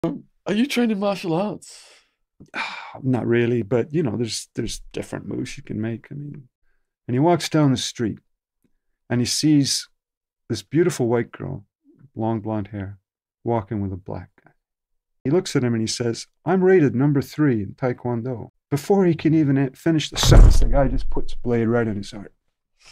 Are you trained in martial arts? Not really, but you know, there's different moves you can make. I mean, and he walks down the street and he sees this beautiful white girl, long blonde hair, walking with a black guy. He looks at him and he says, "I'm rated number 3 in Taekwondo." Before he can even finish the sentence, the guy just puts a blade right in his heart.